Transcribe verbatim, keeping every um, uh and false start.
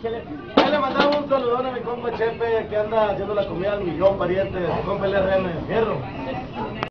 Ahí le mandamos un saludón a mi compa Chepe que anda haciendo la comida al millón, pariente, de su compa el R M, fierro.